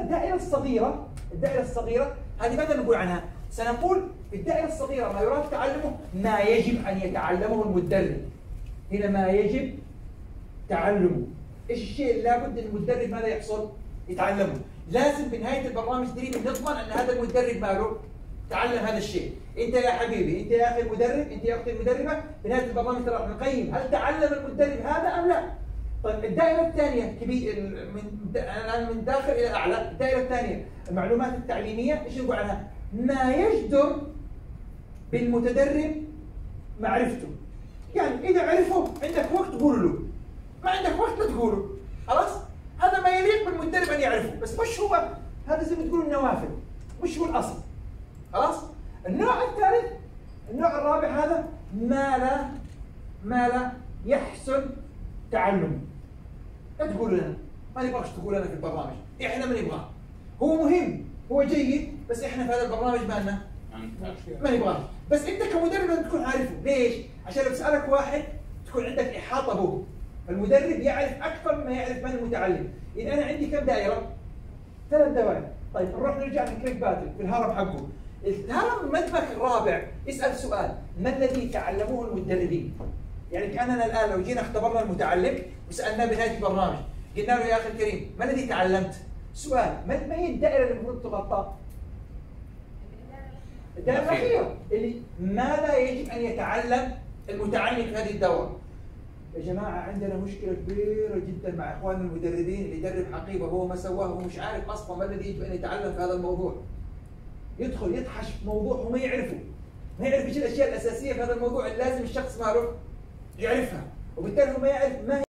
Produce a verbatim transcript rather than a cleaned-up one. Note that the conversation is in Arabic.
الدائرة الصغيرة الدائرة الصغيرة هذه ماذا نقول عنها؟ سنقول في الدائرة الصغيرة ما يراد تعلمه ما يجب أن يتعلمه المدرب. هنا ما يجب تعلمه. ايش الشيء اللي لابد ان المدرب ماذا يحصل؟ يتعلمه. لازم بنهاية البرنامج التدريبي نضمن ان هذا المدرب ماله؟ تعلم هذا الشيء. انت يا حبيبي، انت يا اخي المدرب، انت يا اختي المدربة، بنهاية البرنامج ترى نقيم هل تعلم المدرب هذا ام لا؟ طيب الدائرة الثانية كبير من الآن من داخل إلى أعلى، الدائرة الثانية المعلومات التعليمية، إيش نقول عنها؟ ما يجدر بالمتدرب معرفته. يعني إذا عرفه عندك وقت قول له، ما عندك وقت لا تقوله، خلاص؟ هذا ما يليق بالمدرب أن يعرفه، بس مش هو هذا زي ما تقول النوافل، مش هو الأصل. خلاص؟ النوع الثالث، النوع الرابع هذا ما لا ما لا يحسن تعلمه. لا تقول لنا، ما نبغاش تقول لنا في البرنامج، احنا ما نبغاه. هو مهم، هو جيد، بس احنا في هذا البرنامج ما لنا ما نبغاه. بس انت كمدرب لازم تكون عارفه، ليش؟ عشان لو سألك واحد تكون عندك إحاطة به. المدرب يعرف أكثر مما يعرف من المتعلم. إذا أنا عندي كم دائرة؟ ثلاث دوائر. طيب نروح نرجع لكريك باتل في الهرم حقه. الهرم المدمج الرابع يسأل سؤال: ما الذي تعلموه المدربين؟ يعني كأننا الآن لو جينا اختبرنا المتعلم وسألناه بنهاية البرنامج، قلنا له يا أخي الكريم ما الذي تعلمت؟ سؤال: ما هي الدائرة اللي المفروض تغطى؟ الدائرة الأخيرة اللي ماذا يجب أن يتعلم المتعلم في هذه الدورة؟ يا جماعة عندنا مشكلة كبيرة جدا مع إخواننا المدربين اللي يدرب حقيبة وهو ما سواه وهو مش عارف أصلا ما الذي يجب أن يتعلم في هذا الموضوع. يدخل يطحش في موضوع هو ما يعرفه، ما يعرف ايش الأشياء الأساسية في هذا الموضوع اللي لازم الشخص ماله يعرفها، وبالتالي هو ما يعرف ما